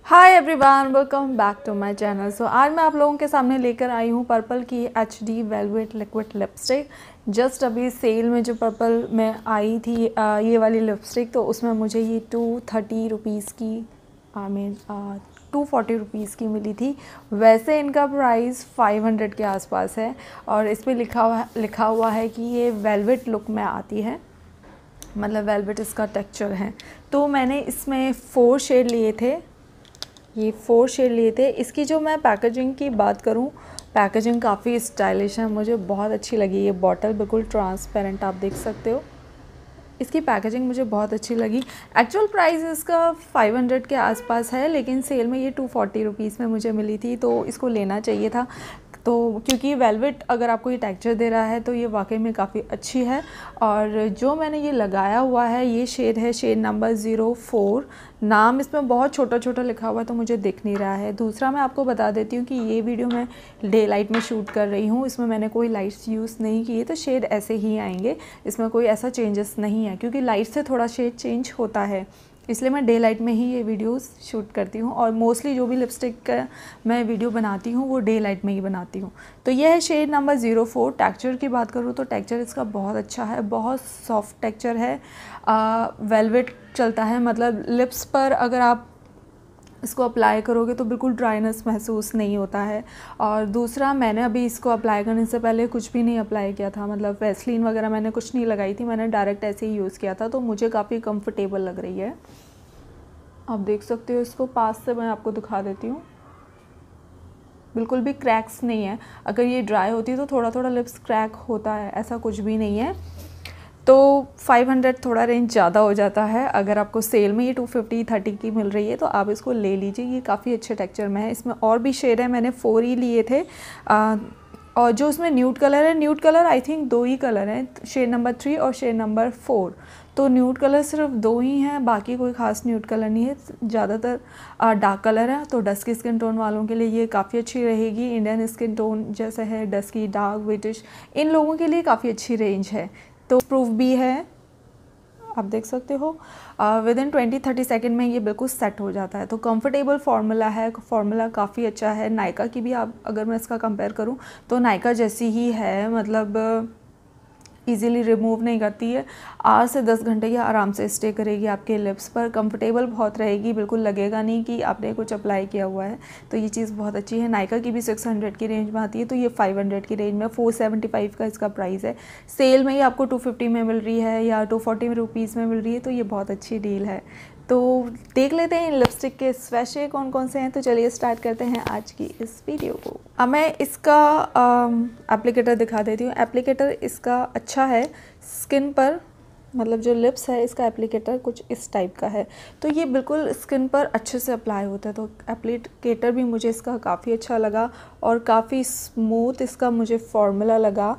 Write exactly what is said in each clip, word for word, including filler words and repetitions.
Hi everyone, welcome back to my channel. So आज मैं आप लोगों के सामने लेकर आई हूँ पर्पल की H D velvet liquid lipstick. Just अभी सेल में जो पर्पल में आई थी आ, ये वाली लिपस्टिक, तो उसमें मुझे ये टू थर्टी रुपीज़ की I mean two forty rupees की मिली थी। वैसे इनका प्राइस फाइव हंड्रेड के आसपास है और इस पर लिखा हुआ लिखा हुआ है कि ये वेलवेट लुक में आती है, मतलब वेलवेट इसका टेक्सचर है। तो मैंने इसमें फोर शेड लिए थे, ये फोर शेड लिए थे। इसकी जो मैं पैकेजिंग की बात करूं, पैकेजिंग काफ़ी स्टाइलिश है, मुझे बहुत अच्छी लगी। ये बॉटल बिल्कुल ट्रांसपेरेंट, आप देख सकते हो। इसकी पैकेजिंग मुझे बहुत अच्छी लगी। एक्चुअल प्राइस इसका फाइव हंड्रेड के आसपास है, लेकिन सेल में ये टू फोर्टी रुपीज़ में मुझे मिली थी, तो इसको लेना चाहिए था। तो क्योंकि वेलवेट अगर आपको ये टेक्सचर दे रहा है तो ये वाकई में काफ़ी अच्छी है। और जो मैंने ये लगाया हुआ है, ये शेड है शेड नंबर ज़ीरो फोर। नाम इसमें बहुत छोटा छोटा लिखा हुआ है तो मुझे दिख नहीं रहा है। दूसरा मैं आपको बता देती हूँ कि ये वीडियो मैं डे लाइट में शूट कर रही हूँ, इसमें मैंने कोई लाइट्स यूज़ नहीं किए, तो शेड ऐसे ही आएंगे, इसमें कोई ऐसा चेंजेस नहीं है, क्योंकि लाइट से थोड़ा शेड चेंज होता है, इसलिए मैं डे लाइट में ही ये वीडियोस शूट करती हूँ। और मोस्टली जो भी लिपस्टिक का मैं वीडियो बनाती हूँ वो डे लाइट में ही बनाती हूँ। तो ये है shade number zero four. Texture की बात करूँ तो टेक्सचर इसका बहुत अच्छा है, बहुत सॉफ्ट टेक्सचर है, वेलवेट चलता है, मतलब लिप्स पर अगर आप इसको अप्लाई करोगे तो बिल्कुल ड्राइनेस महसूस नहीं होता है। और दूसरा, मैंने अभी इसको अप्लाई करने से पहले कुछ भी नहीं अप्लाई किया था, मतलब वैसलीन वगैरह मैंने कुछ नहीं लगाई थी, मैंने डायरेक्ट ऐसे ही यूज़ किया था, तो मुझे काफ़ी कंफर्टेबल लग रही है। आप देख सकते हो, इसको पास से मैं आपको दिखा देती हूँ, बिल्कुल भी क्रैक्स नहीं है। अगर ये ड्राई होती है तो थोड़ा थोड़ा लिप्स क्रैक होता है, ऐसा कुछ भी नहीं है। तो फाइव हंड्रेड थोड़ा रेंज ज़्यादा हो जाता है। अगर आपको सेल में ये टू फिफ्टी थर्टी की मिल रही है तो आप इसको ले लीजिए, ये काफ़ी अच्छे टेक्सचर में है। इसमें और भी शेड है, मैंने फोर ही लिए थे। आ, और जो उसमें न्यूड कलर है, न्यूड कलर आई थिंक दो ही कलर हैं, शेड नंबर थ्री और शेड नंबर फोर। तो न्यूड कलर सिर्फ दो ही हैं, बाकी कोई ख़ास न्यूड कलर नहीं है, ज़्यादातर डार्क कलर है। तो डस्की स्किन टोन वालों के लिए ये काफ़ी अच्छी रहेगी। इंडियन स्किन टोन जैसे है डस्की, डार्क, ब्रिटिश, इन लोगों के लिए काफ़ी अच्छी रेंज है। तो प्रूफ भी है, आप देख सकते हो, within twenty thirty second में ये बिल्कुल सेट हो जाता है। तो कंफर्टेबल फार्मूला है, फार्मूला काफ़ी अच्छा है। नायका की भी आप अगर मैं इसका कंपेयर करूँ तो नायका जैसी ही है, मतलब इजीली रिमूव नहीं करती है। आठ से दस घंटे ये आराम से स्टे करेगी आपके लिप्स पर, कंफर्टेबल बहुत रहेगी, बिल्कुल लगेगा नहीं कि आपने कुछ अप्लाई किया हुआ है। तो ये चीज़ बहुत अच्छी है। नायका की भी सिक्स हंड्रेड की रेंज में आती है, तो ये फाइव हंड्रेड की रेंज में, फोर सेवेंटी फाइव का इसका प्राइस है। सेल में ही आपको टू फिफ्टी में मिल रही है या टू फोर्टी रुपीज़ में मिल रही है, तो ये बहुत अच्छी डील है। तो देख लेते हैं लिपस्टिक के स्वैशे कौन कौन से हैं। तो चलिए स्टार्ट करते हैं आज की इस वीडियो को। अब मैं इसका एप्लीकेटर दिखा देती हूँ। एप्लीकेटर इसका अच्छा है स्किन पर, मतलब जो लिप्स है इसका एप्लीकेटर कुछ इस टाइप का है, तो ये बिल्कुल स्किन पर अच्छे से अप्लाई होता है। तो एप्लीकेटर भी मुझे इसका काफ़ी अच्छा लगा और काफ़ी स्मूथ इसका मुझे फॉर्मूला लगा।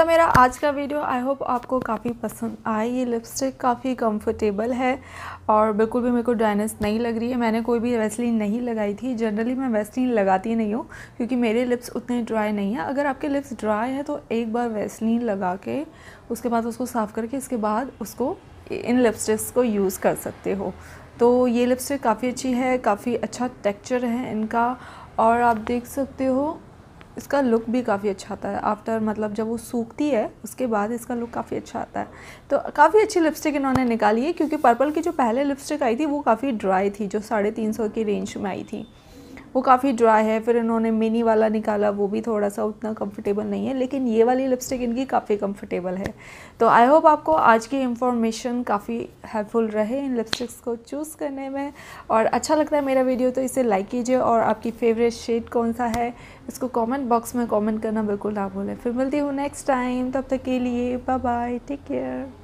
था मेरा आज का वीडियो। आई होप आपको काफ़ी पसंद आए। ये लिपस्टिक काफ़ी कंफर्टेबल है और बिल्कुल भी मेरे को ड्राइनेस नहीं लग रही है। मैंने कोई भी वैसलीन नहीं लगाई थी। जनरली मैं वैसलीन लगाती नहीं हूँ क्योंकि मेरे लिप्स उतने ड्राई नहीं है। अगर आपके लिप्स ड्राई है तो एक बार वैसलीन लगा के उसके बाद उसको साफ़ करके इसके बाद उसको इन लिपस्टिक्स को यूज़ कर सकते हो। तो ये लिपस्टिक काफ़ी अच्छी है, काफ़ी अच्छा टेक्स्चर है इनका और आप देख सकते हो इसका लुक भी काफ़ी अच्छा आता है। आफ्टर मतलब जब वो सूखती है उसके बाद इसका लुक काफ़ी अच्छा आता है। तो काफ़ी अच्छी लिपस्टिक इन्होंने निकाली है क्योंकि पर्पल की जो पहले लिपस्टिक आई थी वो काफ़ी ड्राई थी, जो साढ़े तीन सौ की रेंज में आई थी, वो काफ़ी ड्राई है। फिर इन्होंने मिनी वाला निकाला, वो भी थोड़ा सा उतना कंफर्टेबल नहीं है, लेकिन ये वाली लिपस्टिक इनकी काफ़ी कंफर्टेबल है। तो आई होप आपको आज की इन्फॉर्मेशन काफ़ी हेल्पफुल रहे इन लिपस्टिक्स को चूज़ करने में। और अच्छा लगता है मेरा वीडियो तो इसे लाइक कीजिए और आपकी फेवरेट शेड कौन सा है इसको कमेंट बॉक्स में कमेंट करना बिल्कुल ना भूलें। फिर मिलती हूँ नेक्स्ट टाइम, तब तक के लिए बाय बाय, टेक केयर।